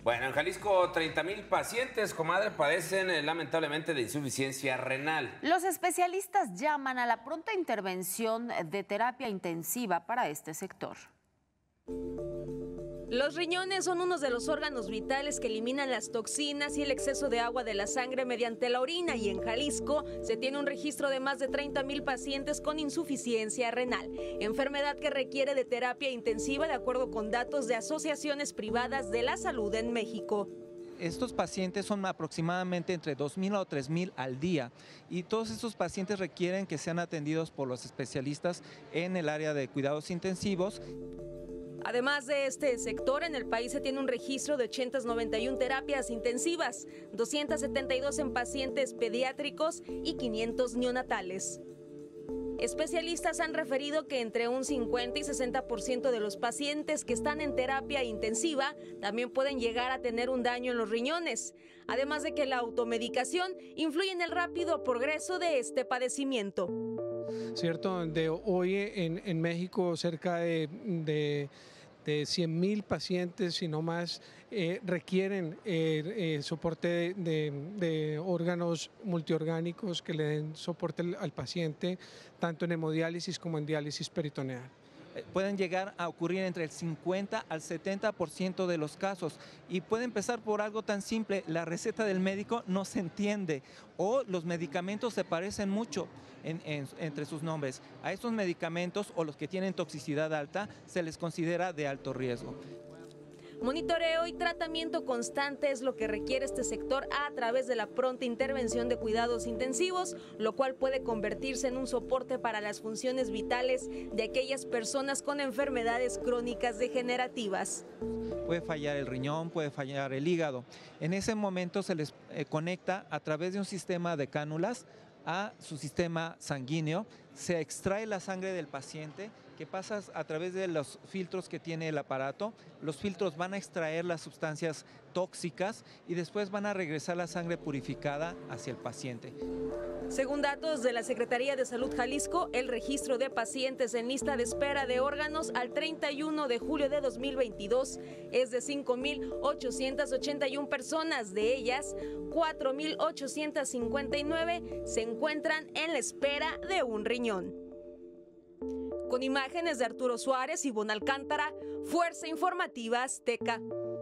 Bueno, en Jalisco 30,000 pacientes, comadre, padecen lamentablemente de insuficiencia renal. Los especialistas llaman a la pronta intervención de terapia intensiva para este sector. Los riñones son unos de los órganos vitales que eliminan las toxinas y el exceso de agua de la sangre mediante la orina, y en Jalisco se tiene un registro de más de 30,000 pacientes con insuficiencia renal, enfermedad que requiere de terapia intensiva de acuerdo con datos de asociaciones privadas de la salud en México. Estos pacientes son aproximadamente entre 2,000 o 3,000 al día, y todos estos pacientes requieren que sean atendidos por los especialistas en el área de cuidados intensivos. Además de este sector, en el país se tiene un registro de 891 terapias intensivas, 272 en pacientes pediátricos y 500 neonatales. Especialistas han referido que entre un 50 y 60% de los pacientes que están en terapia intensiva también pueden llegar a tener un daño en los riñones, además de que la automedicación influye en el rápido progreso de este padecimiento. ¿Cierto? De hoy en México cerca de 100,000 pacientes, si no más, requieren soporte de órganos multiorgánicos que le den soporte al paciente, tanto en hemodiálisis como en diálisis peritoneal. Pueden llegar a ocurrir entre el 50 al 70% de los casos, y puede empezar por algo tan simple: la receta del médico no se entiende o los medicamentos se parecen mucho entre sus nombres. A estos medicamentos o los que tienen toxicidad alta se les considera de alto riesgo. Monitoreo y tratamiento constante es lo que requiere este sector a través de la pronta intervención de cuidados intensivos, lo cual puede convertirse en un soporte para las funciones vitales de aquellas personas con enfermedades crónicas degenerativas. Puede fallar el riñón, puede fallar el hígado. En ese momento se les conecta a través de un sistema de cánulas a su sistema sanguíneo, se extrae la sangre del paciente, que pasa a través de los filtros que tiene el aparato. Los filtros van a extraer las sustancias tóxicas y después van a regresar la sangre purificada hacia el paciente. Según datos de la Secretaría de Salud Jalisco, el registro de pacientes en lista de espera de órganos al 31 de julio de 2022 es de 5,881 personas. De ellas, 4,859 se encuentran en la espera de un riñón. Con imágenes de Arturo Suárez y Ivonne Alcántara, Fuerza Informativa Azteca.